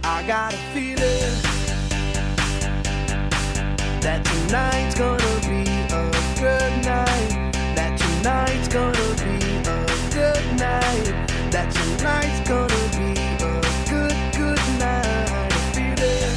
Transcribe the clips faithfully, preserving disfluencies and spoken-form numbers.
I got a feeling that tonight's gonna be a good night. That tonight's gonna be a good night. That tonight's gonna be a good, good night. A feeling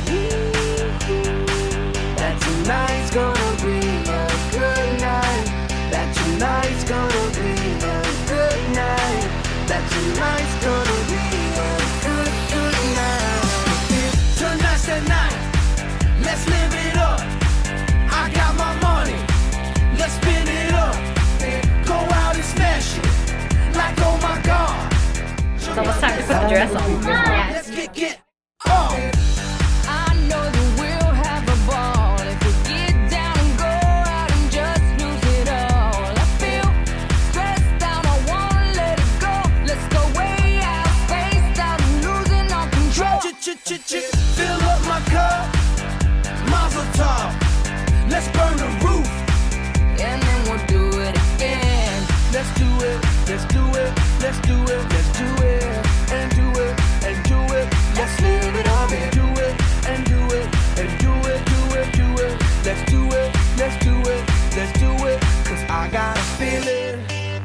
that tonight's gonna be a good night. That tonight's gonna be a good night. That tonight's gonna be a good, good night. Tonight's the night. Let's live it up. I got my money. Let's spin it up. Go out and smash it. Like, oh my God. So let's time to put the dress on. Yeah. Let's get, get off. I know that we'll have a ball if we get down and go out and just lose it all. I feel stressed out, I wanna let it go. Let's go way out, spaced out, and losing all control. Ch-ch-ch-ch, fill up my cup. Mazel tov. Let's burn the roof. And then we'll do it again. Let's do it, let's do it, let's do it, let's do it, and do it, and do it. Let's live it up and do it, and do it, and do it, do it, do it. Let's do it, let's do it, let's do it. Cause I got a feeling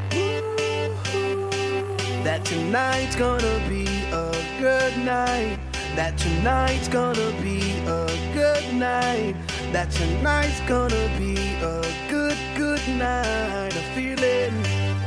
that tonight's gonna be a good night. That tonight's gonna be a good night. That tonight's gonna be a good, good night. A feeling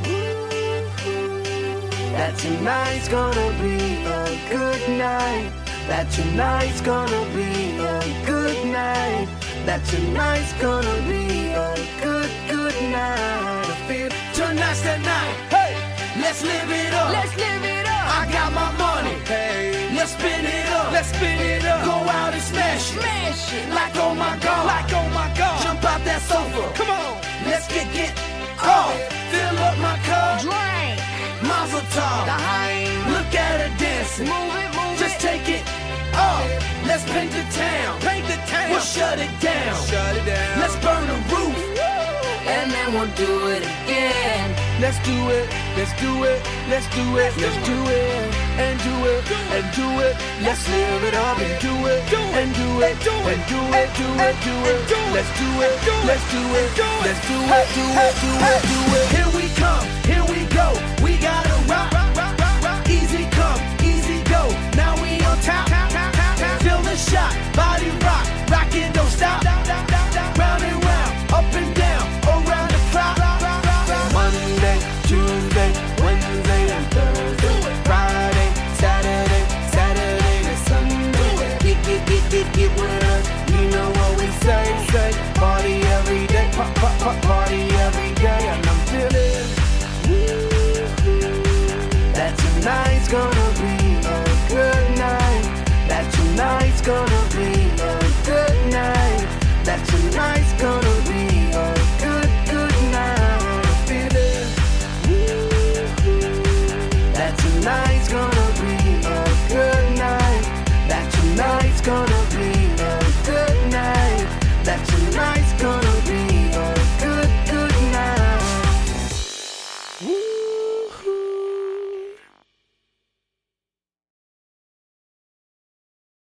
that tonight's gonna be a good night. That tonight's gonna be a good night. That tonight's gonna be a good, good night. I feel tonight's the night. Hey, let's live it up. Let's live it up. I got my money. Hey, let's spin it up. Let's spin it up. Go out and smash it. Smash it. Like oh my God. Like oh my God. Jump out that sofa. Come on. Let's get get off. Fill up my cup. Drink. Mazel tov. Dime. Look at her dancing. Move it, move Just it. take it off. Let's paint the town. Paint the town. We'll shut it down. Shut it down. Let's burn the roof. And then we'll do it again. Let's do it. Let's do it. Let's do it. Let's do it. And do it. And do it. Let's live it up and do it. And do it. And do it. Do it. Do it. Let's do it. Let's do it. Let's do it. Do it. Do it. Do it. Here we come. Here we go. We got